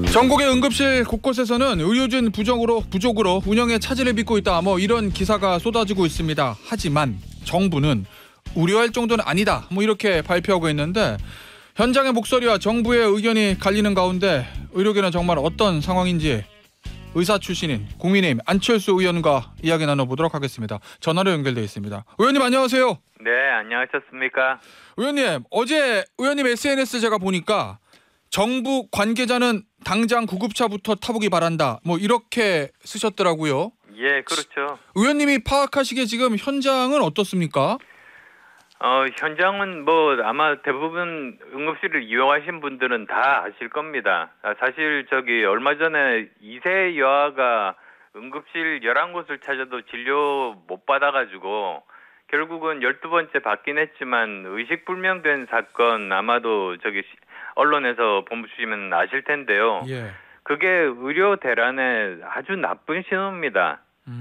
전국의 응급실 곳곳에서는 의료진 부족으로 운영에 차질을 빚고 있다. 이런 기사가 쏟아지고 있습니다. 하지만 정부는 우려할 정도는 아니다. 이렇게 발표하고 있는데 현장의 목소리와 정부의 의견이 갈리는 가운데 의료계는 정말 어떤 상황인지 의사 출신인 국민의힘 안철수 의원과 이야기 나눠보도록 하겠습니다. 전화로 연결되어 있습니다. 의원님 안녕하세요. 네, 안녕하셨습니까? 의원님, 어제 의원님 SNS 제가 보니까 정부 관계자는 당장 구급차부터 타보기 바란다. 이렇게 쓰셨더라고요. 예, 그렇죠. 의원님이 파악하시기에 지금 현장은 어떻습니까? 현장은 아마 대부분 응급실을 이용하신 분들은 다 아실 겁니다. 사실 얼마 전에 2세 여아가 응급실 11곳을 찾아도 진료 못 받아가지고 결국은 12번째 받긴 했지만 의식불명된 사건 아마도 언론에서 보시면 아실 텐데요. 예. 그게 의료 대란의 아주 나쁜 신호입니다.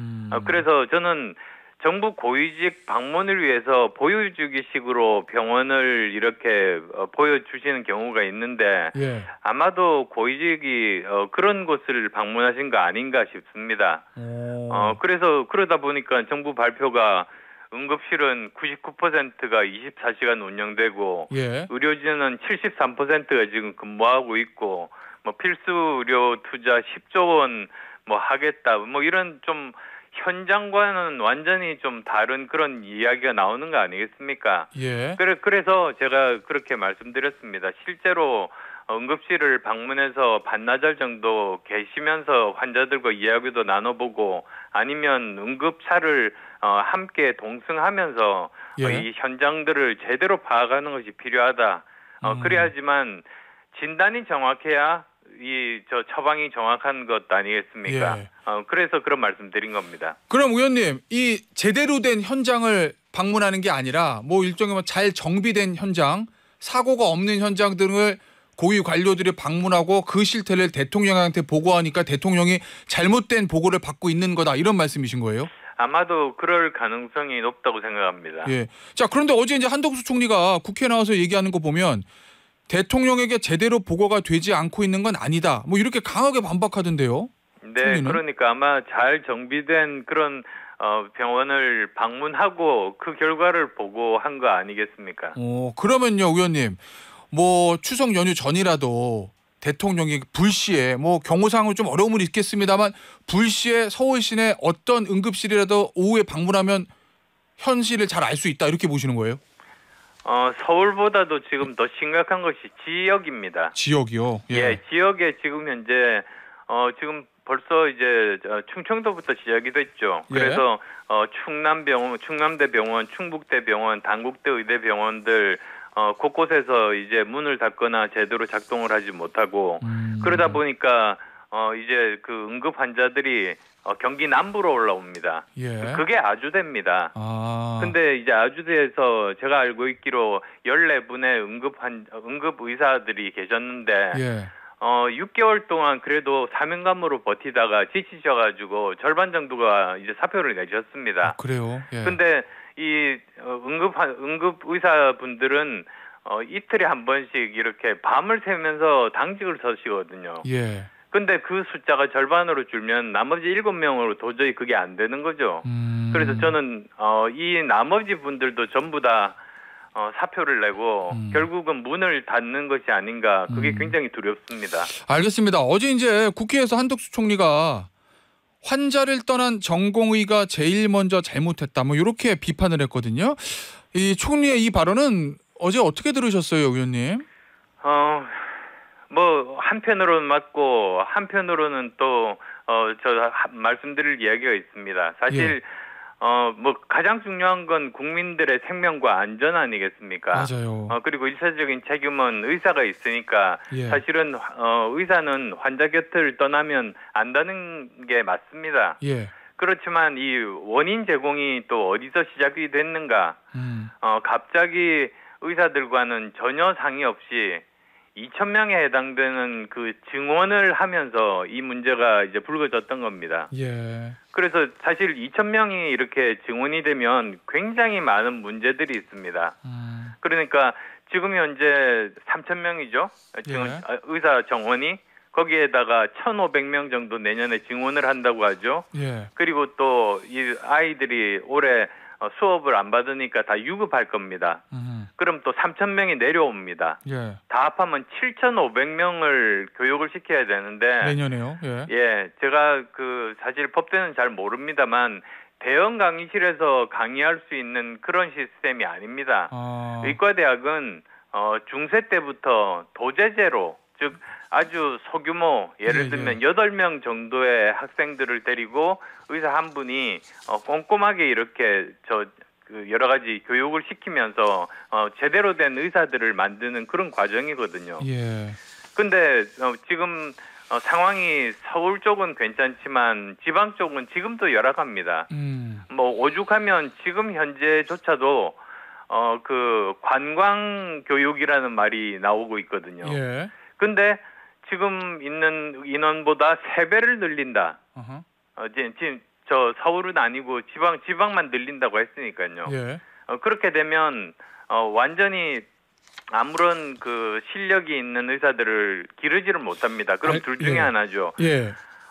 그래서 저는 정부 고위직 방문을 위해서 보여주기식으로 병원을 이렇게 보여주시는 경우가 있는데 예. 아마도 고위직이 그런 곳을 방문하신 거 아닌가 싶습니다. 그래서 그러다 보니까 정부 발표가 응급실은 99%가 24시간 운영되고 예. 의료진은 73%가 지금 근무하고 있고 필수 의료 투자 10조 원 하겠다 이런 좀 현장과는 완전히 좀 다른 그런 이야기가 나오는 거 아니겠습니까? 예. 그래서 제가 그렇게 말씀드렸습니다. 실제로 응급실을 방문해서 반나절 정도 계시면서 환자들과 이야기도 나눠보고 아니면 응급차를 함께 동승하면서 예. 이 현장들을 제대로 파악하는 것이 필요하다. 그래야지만 진단이 정확해야 처방이 정확한 것 아니겠습니까? 예. 그래서 그런 말씀드린 겁니다. 그럼 의원님, 이 제대로 된 현장을 방문하는 게 아니라 일종의 잘 정비된 현장, 사고가 없는 현장 등을 고위 관료들이 방문하고 그 실태를 대통령한테 보고하니까 대통령이 잘못된 보고를 받고 있는 거다, 이런 말씀이신 거예요? 아마도 그럴 가능성이 높다고 생각합니다. 예. 자, 그런데 어제 이제 한덕수 총리가 국회에 나와서 얘기하는 거 보면 대통령에게 제대로 보고가 되지 않고 있는 건 아니다. 이렇게 강하게 반박하던데요. 네, 총리는? 그러니까 아마 잘 정비된 그런 병원을 방문하고 그 결과를 보고한 거 아니겠습니까? 그러면요, 의원님. 추석 연휴 전이라도 대통령이 불시에 경호상으로 좀 어려움은 있겠습니다만 불시에 서울 시내 어떤 응급실이라도 오후에 방문하면 현실을 잘 알 수 있다, 이렇게 보시는 거예요? 서울보다도 지금 더 심각한 것이 지역입니다. 지역이요? 예, 지역에 지금 현재 지금 벌써 이제 충청도부터 시작이 됐죠. 예. 그래서 충남대병원, 충북대병원, 단국대 의대병원들 곳곳에서 이제 문을 닫거나 제대로 작동을 하지 못하고 그러다 보니까 이제 그 응급 환자들이 경기 남부로 올라옵니다. 예. 그게 아주대입니다. 근데 이제 아주대에서 제가 알고 있기로 14분의 응급 의사들이 계셨는데 예. 6개월 동안 그래도 사명감으로 버티다가 지치셔가지고 절반 정도가 이제 사표를 내셨습니다. 그래요? 예. 근데 이 응급 의사분들은 이틀에 한 번씩 이렇게 밤을 새면서 당직을 서시거든요. 예. 근데 그 숫자가 절반으로 줄면 나머지 7명으로 도저히 그게 안 되는 거죠. 그래서 저는 이 나머지 분들도 전부 다 사표를 내고 결국은 문을 닫는 것이 아닌가, 그게 굉장히 두렵습니다. 알겠습니다. 어제 이제 국회에서 한덕수 총리가 환자를 떠난 전공의가 제일 먼저 잘못했다, 이렇게 비판을 했거든요. 이 총리의 이 발언은 어제 어떻게 들으셨어요, 의원님? 한편으로는 맞고 한편으로는 또 말씀드릴 이야기가 있습니다. 사실 가장 중요한 건 국민들의 생명과 안전 아니겠습니까? 맞아요. 그리고 일차적인 책임은 의사가 있으니까 예. 사실은 의사는 환자 곁을 떠나면 안다는 게 맞습니다. 예. 그렇지만 이 원인 제공이 또 어디서 시작이 됐는가? 갑자기 의사들과는 전혀 상의 없이 2,000명에 해당되는 그 증원을 하면서 이 문제가 이제 불거졌던 겁니다. 예. 그래서 사실 2,000명이 이렇게 증원이 되면 굉장히 많은 문제들이 있습니다. 그러니까 지금 현재 3,000명이죠. 지금 예. 의사 정원이. 거기에다가 1,500명 정도 내년에 증원을 한다고 하죠. 예. 그리고 또 이 아이들이 올해 수업을 안 받으니까 다 유급할 겁니다. 그럼 또 3,000명이 내려옵니다. 예. 다 합하면 7,500명을 교육을 시켜야 되는데 내년에요. 예. 예, 제가 사실 법대는 잘 모릅니다만 대형 강의실에서 강의할 수 있는 그런 시스템이 아닙니다. 의과대학은 중세 때부터 도제제로, 즉 아주 소규모, 예를 들면 8명 정도의 학생들을 데리고 의사 한 분이 꼼꼼하게 이렇게 여러 가지 교육을 시키면서 제대로 된 의사들을 만드는 그런 과정이거든요. 예. 근데 지금 상황이 서울 쪽은 괜찮지만 지방 쪽은 지금도 열악합니다. 뭐 오죽하면 지금 현재조차도 관광 교육이라는 말이 나오고 있거든요. 예. 근데 지금 있는 인원보다 3배를 늘린다. 지금 서울은 아니고 지방만 늘린다고 했으니까요. 예. 그렇게 되면 완전히 아무런 실력이 있는 의사들을 기르지를 못합니다. 그럼 둘 중에 하나죠. 예.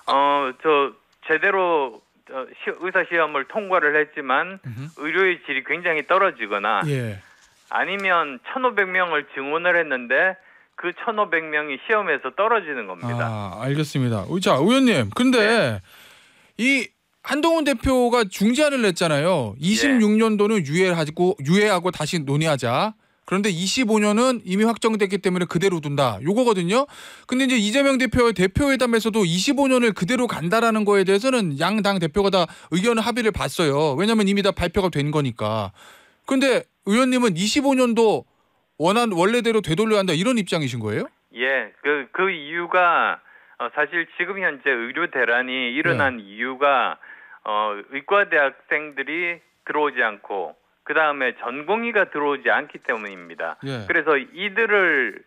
제대로 의사 시험을 통과를 했지만 의료의 질이 굉장히 떨어지거나 예. 아니면 1,500명을 증원을 했는데 그 1,500명이 시험에서 떨어지는 겁니다. 알겠습니다. 자, 의원님. 근데 이 한동훈 대표가 중재안을 냈잖아요. 26년도는 유예하고 다시 논의하자. 그런데 25년은 이미 확정됐기 때문에 그대로 둔다. 요거거든요. 근데 이제 이재명 대표의 대표회담에서도 25년을 그대로 간다라는 거에 대해서는 양당 대표가 다 의견 합의를 봤어요. 왜냐하면 이미 다 발표가 된 거니까. 근데 의원님은 25년도 원래대로 되돌려야 한다 이런 입장이신 거예요? 예, 그 이유가 사실 지금 현재 의료 대란이 일어난 이유가 의과대학생들이 들어오지 않고 그 다음에 전공의가 들어오지 않기 때문입니다. 예. 그래서 이들을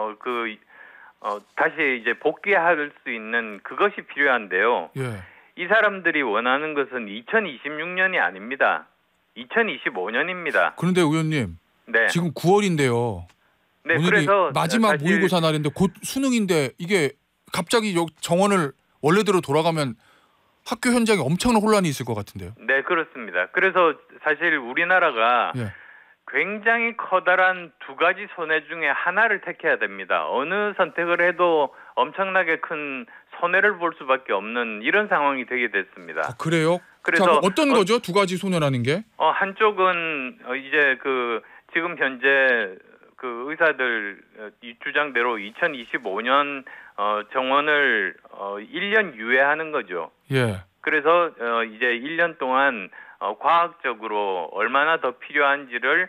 다시 이제 복귀할 수 있는 그것이 필요한데요. 예. 이 사람들이 원하는 것은 2026년이 아닙니다. 2025년입니다. 그런데 의원님, 네. 지금 9월인데요. 네, 오늘이 그래서 마지막 모의고사 날인데 곧 수능인데 이게 갑자기 정원을 원래대로 돌아가면 학교 현장에 엄청난 혼란이 있을 것 같은데요. 네, 그렇습니다. 그래서 사실 우리나라가 굉장히 커다란 두 가지 손해 중에 하나를 택해야 됩니다. 어느 선택을 해도 엄청나게 큰 손해를 볼 수밖에 없는 이런 상황이 되게 됐습니다. 그래요? 그래서 자, 어떤 거죠? 두 가지 손해라는 게? 한쪽은 이제 지금 현재 의사들 주장대로 2025년 정원을 1년 유예하는 거죠. 예. 그래서 이제 1년 동안 과학적으로 얼마나 더 필요한지를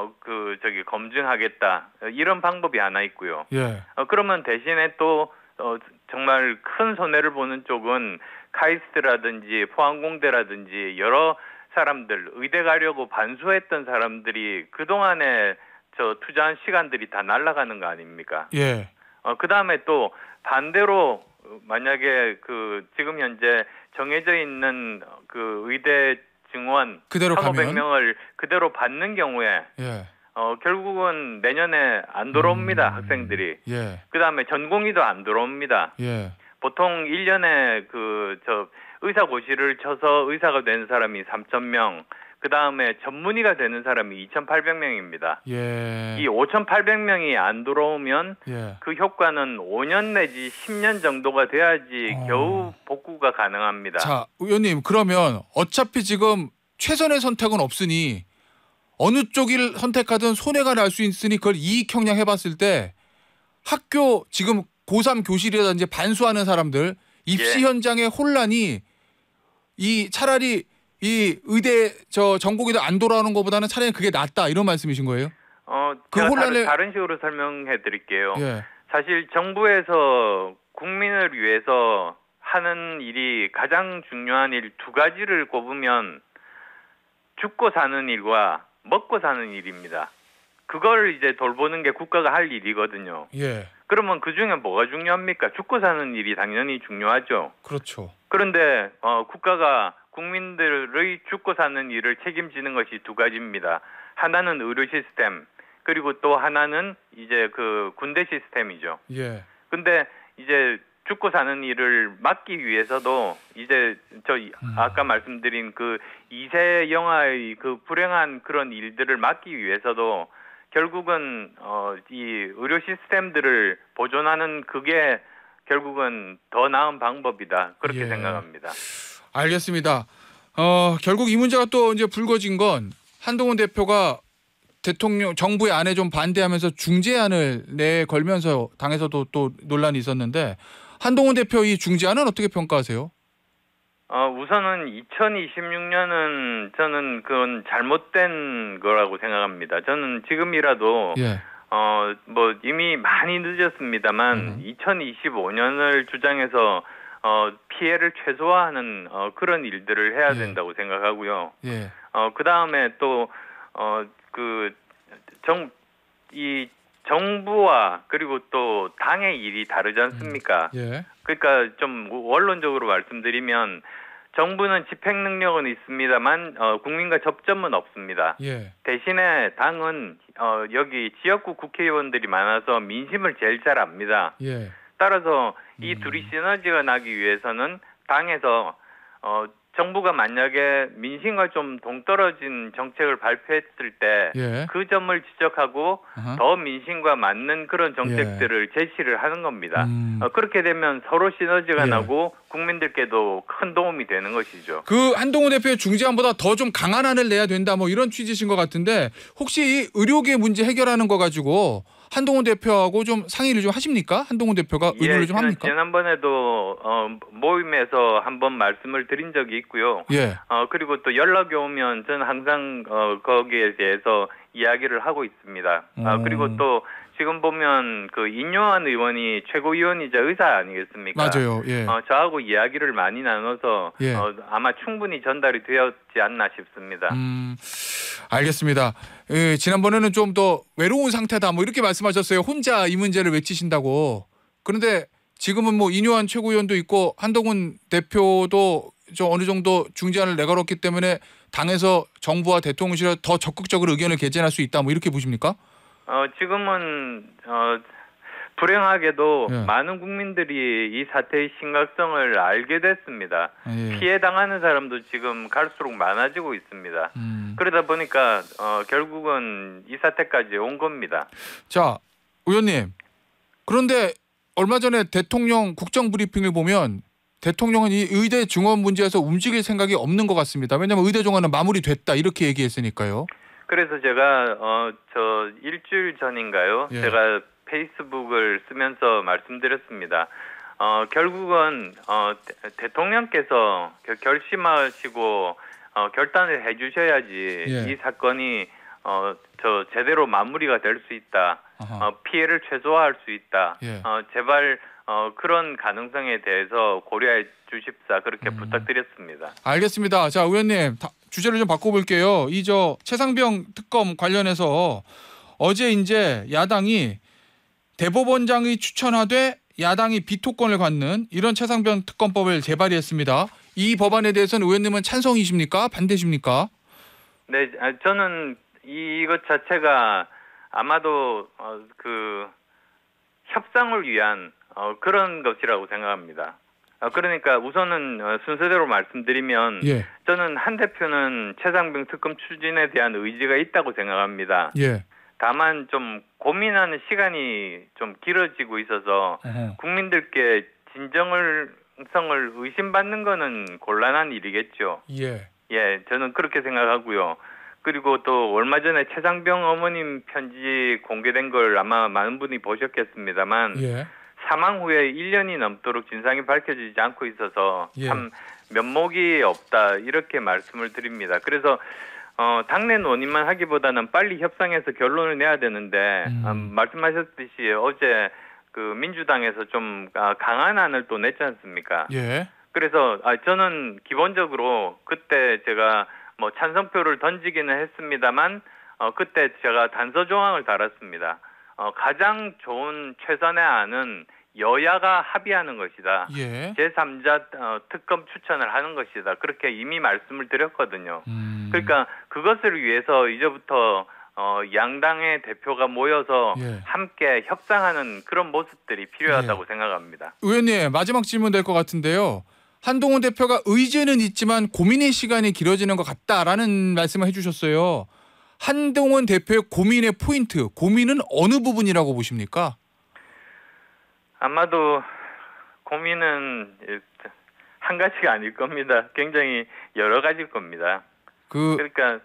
검증하겠다. 이런 방법이 하나 있고요. 예. 그러면 대신에 또 정말 큰 손해를 보는 쪽은 카이스트라든지 포항공대라든지 여러 사람들, 의대 가려고 반수했던 사람들이 그동안에 투자한 시간들이 다 날아가는 거 아닙니까? 예. 그다음에 또 반대로 만약에 지금 현재 정해져 있는 의대 증원 그대로 1,500명을 그대로 받는 경우에 결국은 내년에 안 들어옵니다. 학생들이. 예. 그다음에 전공의도 안 들어옵니다. 예. 보통 1년에 의사고시를 쳐서 의사가 된 사람이 3,000명, 그다음에 전문의가 되는 사람이 2,800명입니다. 예. 이 5,800명이 안 들어오면 예. 그 효과는 5년 내지 10년 정도가 돼야지 겨우 복구가 가능합니다. 자, 의원님, 그러면 어차피 지금 최선의 선택은 없으니 어느 쪽을 선택하든 손해가 날 수 있으니 그걸 이익 형량 해봤을 때 학교 지금 고3 교실이라든지 반수하는 사람들 입시 현장의 혼란이 차라리 이 의대 전공의도 안 돌아오는 것보다는 차라리 그게 낫다 이런 말씀이신 거예요? 제가 다른 식으로 설명해 드릴게요. 예. 사실 정부에서 국민을 위해서 하는 일이 가장 중요한 일 두 가지를 꼽으면 죽고 사는 일과 먹고 사는 일입니다. 그걸 이제 돌보는 게 국가가 할 일이거든요. 예. 그러면 그중에 뭐가 중요합니까? 죽고 사는 일이 당연히 중요하죠. 그렇죠. 그런데 국가가 국민들의 죽고 사는 일을 책임지는 것이 두 가지입니다. 하나는 의료 시스템, 그리고 또 하나는 이제 군대 시스템이죠. 예. 근데 이제 죽고 사는 일을 막기 위해서도 이제 아까 말씀드린 그 2세 영화의 그 불행한 그런 일들을 막기 위해서도 결국은 이 의료 시스템들을 보존하는 그게 결국은 더 나은 방법이다. 그렇게 생각합니다. 알겠습니다. 결국 이 문제가 또 이제 불거진 건 한동훈 대표가 대통령 정부의 안에 좀 반대하면서 중재안을 내걸면서 당에서도 또 논란이 있었는데 한동훈 대표 이 중재안은 어떻게 평가하세요? 우선은 2026년은 저는 그건 잘못된 거라고 생각합니다. 저는 지금이라도 뭐 이미 많이 늦었습니다만 2025년을 주장해서 피해를 최소화하는 그런 일들을 해야 된다고 생각하고요. 그 다음에 또 이 정부와 그리고 또 당의 일이 다르지 않습니까? 그러니까 좀 원론적으로 말씀드리면 정부는 집행 능력은 있습니다만 국민과 접점은 없습니다. 대신에 당은 여기 지역구 국회의원들이 많아서 민심을 제일 잘 압니다. 따라서 이 둘이 시너지가 나기 위해서는 당에서 정부가 만약에 민심과 좀 동떨어진 정책을 발표했을 때 그 점을 지적하고 더 민심과 맞는 그런 정책들을 제시를 하는 겁니다. 그렇게 되면 서로 시너지가 나고 국민들께도 큰 도움이 되는 것이죠. 그 한동훈 대표의 중재안보다 더 좀 강한 안을 내야 된다 뭐 이런 취지신 것 같은데 혹시 이 의료계 문제 해결하는 거 가지고 한동훈 대표하고 좀 상의를 좀 하십니까? 한동훈 대표가 의논을 좀 합니까? 지난번에도 모임에서 한번 말씀을 드린 적이 있고요. 그리고 또 연락이 오면 저는 항상 거기에 대해서 이야기를 하고 있습니다. 그리고 또 지금 보면 그 인요한 의원이 최고위원이자 의사 아니겠습니까? 맞아요. 저하고 이야기를 많이 나눠서 아마 충분히 전달이 되었지 않나 싶습니다. 알겠습니다. 지난번에는 좀 더 외로운 상태다 뭐 이렇게 말씀하셨어요. 혼자 이 문제를 외치신다고. 그런데 지금은 뭐 인요한 최고위원도 있고 한동훈 대표도 좀 어느 정도 중재안을 내걸었기 때문에 당에서 정부와 대통령실에 더 적극적으로 의견을 개진할 수 있다 뭐 이렇게 보십니까? 지금은 불행하게도 많은 국민들이 이 사태의 심각성을 알게 됐습니다. 피해 당하는 사람도 지금 갈수록 많아지고 있습니다. 그러다 보니까 결국은 이 사태까지 온 겁니다. 자, 의원님. 그런데 얼마 전에 대통령 국정 브리핑을 보면 대통령은 이 의대 증원 문제에서 움직일 생각이 없는 것 같습니다. 왜냐하면 의대 증원은 마무리됐다 이렇게 얘기했으니까요. 그래서 제가 저 일주일 전인가요? 제가 페이스북을 쓰면서 말씀드렸습니다. 결국은 대통령께서 결심하시고 결단을 해주셔야지 이 사건이 제대로 마무리가 될 수 있다. 피해를 최소화할 수 있다. 제발 그런 가능성에 대해서 고려해 주십사 그렇게 부탁드렸습니다. 알겠습니다. 자, 의원님 주제를 좀 바꿔볼게요. 이 최상병 특검 관련해서 어제 이제 야당이 대법원장이 추천하되 야당이 비토권을 갖는 이런 최상병 특검법을 재발의했습니다. 이 법안에 대해서는 의원님은 찬성이십니까? 반대십니까? 네, 저는 이것 자체가 아마도 그 협상을 위한 그런 것이라고 생각합니다. 그러니까 우선은 순서대로 말씀드리면 저는 한 대표는 최상병 특검 추진에 대한 의지가 있다고 생각합니다. 다만 좀 고민하는 시간이 좀 길어지고 있어서 국민들께 진정성을 의심받는 거는 곤란한 일이겠죠. 저는 그렇게 생각하고요. 그리고 또 얼마 전에 최상병 어머님 편지 공개된 걸 아마 많은 분이 보셨겠습니다만 사망 후에 1년이 넘도록 진상이 밝혀지지 않고 있어서 참 면목이 없다 이렇게 말씀을 드립니다. 그래서 당내 논의만 하기보다는 빨리 협상해서 결론을 내야 되는데 말씀하셨듯이 어제 그 민주당에서 좀 강한 안을 또 냈지 않습니까? 그래서 저는 기본적으로 그때 제가 뭐 찬성표를 던지기는 했습니다만 그때 제가 단서 조항을 달았습니다. 가장 좋은 최선의 안은 여야가 합의하는 것이다. 제3자 특검 추천을 하는 것이다. 그렇게 이미 말씀을 드렸거든요. 그러니까 그것을 위해서 이제부터 양당의 대표가 모여서 예. 함께 협상하는 그런 모습들이 필요하다고 생각합니다. 의원님 마지막 질문 될 것 같은데요. 한동훈 대표가 의지는 있지만 고민의 시간이 길어지는 것 같다라는 말씀을 해주셨어요. 한동훈 대표의 고민의 포인트, 고민은 어느 부분이라고 보십니까? 아마도 고민은 한 가지가 아닐 겁니다. 굉장히 여러 가지일 겁니다. 그러니까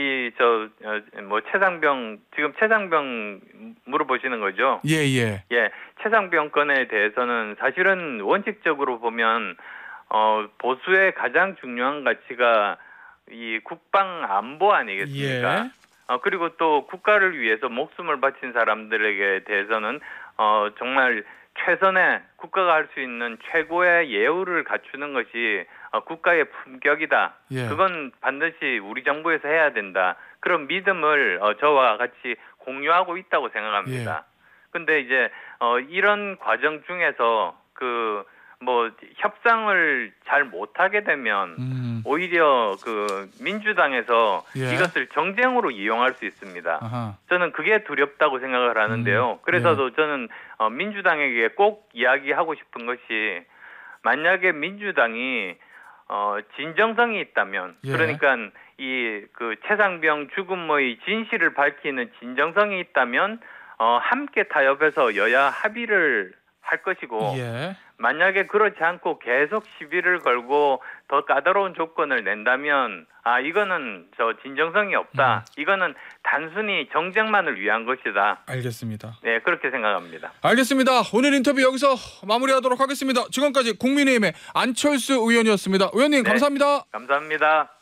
최상병 지금 최상병 물어보시는 거죠? 예. 최상병 건에 대해서는 사실은 원칙적으로 보면 보수의 가장 중요한 가치가 이 국방 안보 아니겠습니까? 예. 그리고 또 국가를 위해서 목숨을 바친 사람들에게 대해서는 정말 최선의 국가가 할 수 있는 최고의 예우를 갖추는 것이 국가의 품격이다. 예. 그건 반드시 우리 정부에서 해야 된다. 그런 믿음을 저와 같이 공유하고 있다고 생각합니다. 근데 이제 이런 과정 중에서 협상을 잘 못하게 되면 오히려 민주당에서 이것을 정쟁으로 이용할 수 있습니다. 아하. 저는 그게 두렵다고 생각을 하는데요. 그래서도 저는 민주당에게 꼭 이야기하고 싶은 것이 만약에 민주당이 진정성이 있다면 그러니까 이 최상병 죽음의 진실을 밝히는 진정성이 있다면 함께 타협해서 여야 합의를 할 것이고 만약에 그렇지 않고 계속 시비를 걸고 더 까다로운 조건을 낸다면 이거는 진정성이 없다. 이거는 단순히 정쟁만을 위한 것이다. 알겠습니다. 네, 그렇게 생각합니다. 알겠습니다. 오늘 인터뷰 여기서 마무리하도록 하겠습니다. 지금까지 국민의힘의 안철수 의원이었습니다. 의원님 감사합니다. 감사합니다.